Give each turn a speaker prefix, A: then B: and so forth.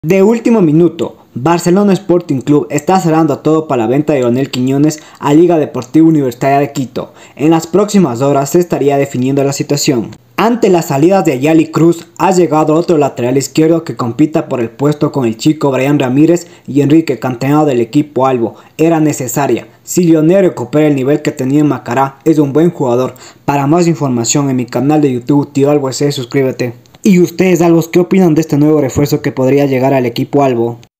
A: De último minuto, Barcelona Sporting Club está cerrando todo para la venta de Lionel Quiñones a Liga Deportiva Universitaria de Quito. En las próximas horas se estaría definiendo la situación. Ante las salidas de Ayala y Cruz, ha llegado otro lateral izquierdo que compita por el puesto con el chico Brian Ramírez y Enrique, canterano del equipo albo. Era necesaria. Si Lionel recupera el nivel que tenía en Macará, es un buen jugador. Para más información en mi canal de YouTube, Tío Albo SC, suscríbete. ¿Y ustedes, albos, qué opinan de este nuevo refuerzo que podría llegar al equipo albo?